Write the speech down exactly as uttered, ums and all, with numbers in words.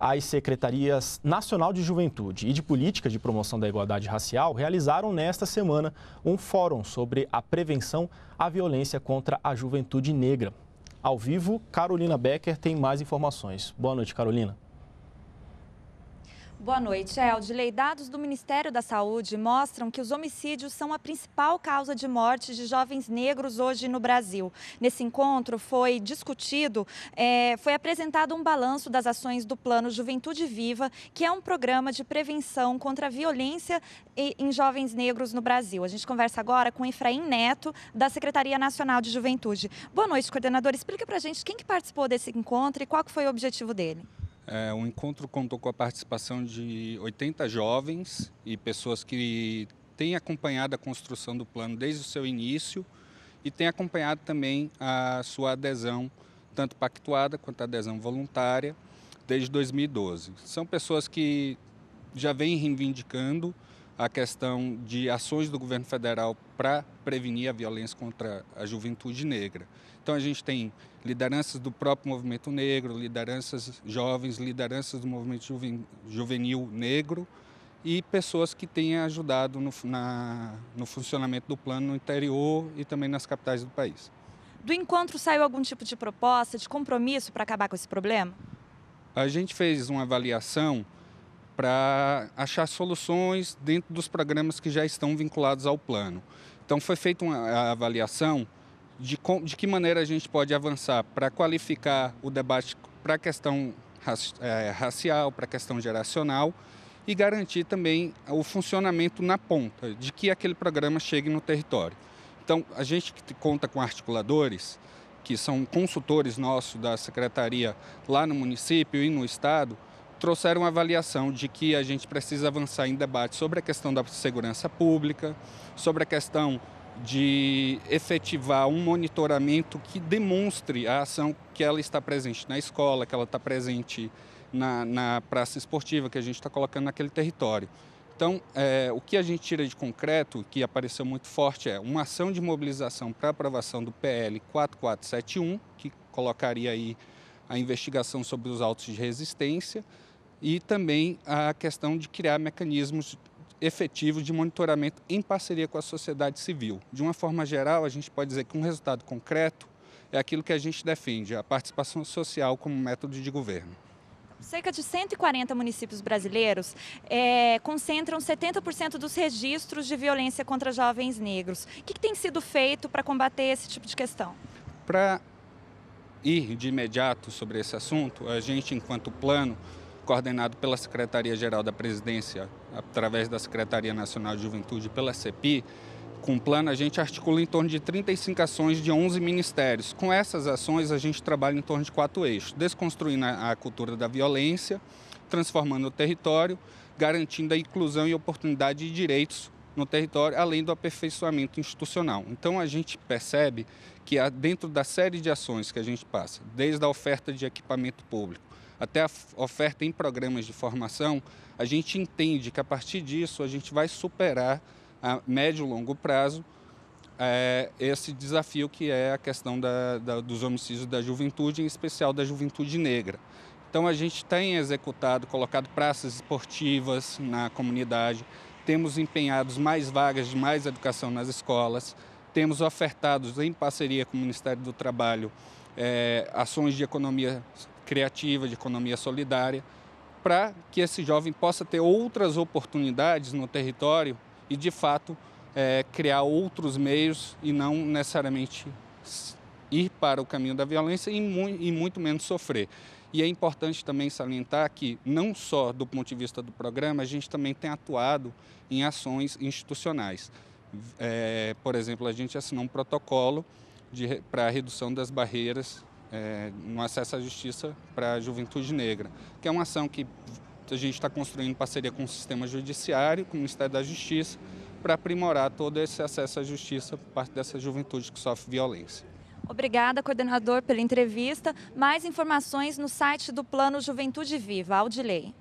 As Secretarias Nacional de Juventude e de Política de Promoção da Igualdade Racial realizaram nesta semana um fórum sobre a prevenção à violência contra a juventude negra. Ao vivo, Carolina Becker tem mais informações. Boa noite, Carolina. Boa noite, Eldilei. Dados do Ministério da Saúde mostram que os homicídios são a principal causa de morte de jovens negros hoje no Brasil. Nesse encontro foi discutido, é, foi apresentado um balanço das ações do Plano Juventude Viva, que é um programa de prevenção contra a violência em jovens negros no Brasil. A gente conversa agora com Efraim Neto, da Secretaria Nacional de Juventude. Boa noite, coordenador. Explica pra gente quem que participou desse encontro e qual que foi o objetivo dele. É, o encontro contou com a participação de oitenta jovens e pessoas que têm acompanhado a construção do plano desde o seu início e têm acompanhado também a sua adesão, tanto pactuada quanto a adesão voluntária, desde dois mil e doze. São pessoas que já vêm reivindicando a questão de ações do governo federal para prevenir a violência contra a juventude negra. Então a gente tem lideranças do próprio movimento negro, lideranças jovens, lideranças do movimento juven, juvenil negro e pessoas que têm ajudado no, na, no funcionamento do plano no interior e também nas capitais do país. Do encontro saiu algum tipo de proposta, de compromisso para acabar com esse problema? A gente fez uma avaliação para achar soluções dentro dos programas que já estão vinculados ao plano. Então foi feita uma avaliação de, com, de que maneira a gente pode avançar para qualificar o debate para a questão é, racial, para a questão geracional e garantir também o funcionamento na ponta, de que aquele programa chegue no território. Então a gente conta com articuladores, que são consultores nossos da Secretaria lá no município e no estado, trouxeram uma avaliação de que a gente precisa avançar em debate sobre a questão da segurança pública, sobre a questão de efetivar um monitoramento que demonstre a ação que ela está presente na escola, que ela está presente na, na praça esportiva, que a gente está colocando naquele território. Então, é, o que a gente tira de concreto, que apareceu muito forte, é uma ação de mobilização para aprovação do P L quatro quatro sete um, que colocaria aí a investigação sobre os autos de resistência, e também a questão de criar mecanismos efetivos de monitoramento em parceria com a sociedade civil. De uma forma geral, a gente pode dizer que um resultado concreto é aquilo que a gente defende, a participação social como método de governo. Cerca de cento e quarenta municípios brasileiros é, concentram setenta por cento dos registros de violência contra jovens negros. O que, que tem sido feito para combater esse tipo de questão? Para ir de imediato sobre esse assunto, a gente, enquanto plano, coordenado pela Secretaria-Geral da Presidência, através da Secretaria Nacional de Juventude e pela C E P I, com o plano a gente articula em torno de trinta e cinco ações de onze ministérios. Com essas ações a gente trabalha em torno de quatro eixos, desconstruindo a cultura da violência, transformando o território, garantindo a inclusão e oportunidade de direitos no território, além do aperfeiçoamento institucional. Então a gente percebe que dentro da série de ações que a gente passa, desde a oferta de equipamento público, até a oferta em programas de formação, a gente entende que a partir disso a gente vai superar a médio e longo prazo é, esse desafio que é a questão da, da, dos homicídios da juventude, em especial da juventude negra. Então a gente tem executado, colocado praças esportivas na comunidade, temos empenhados mais vagas de mais educação nas escolas, temos ofertados em parceria com o Ministério do Trabalho é, ações de economia criativa, de economia solidária, para que esse jovem possa ter outras oportunidades no território e, de fato, é, criar outros meios e não necessariamente ir para o caminho da violência e, mu e muito menos sofrer. E é importante também salientar que, não só do ponto de vista do programa, a gente também tem atuado em ações institucionais. É, por exemplo, a gente assinou um protocolo para a redução das barreiras É, no acesso à justiça para a juventude negra, que é uma ação que a gente está construindo em parceria com o sistema judiciário, com o Ministério da Justiça, para aprimorar todo esse acesso à justiça por parte dessa juventude que sofre violência. Obrigada, coordenador, pela entrevista. Mais informações no site do Plano Juventude Viva. Audilei.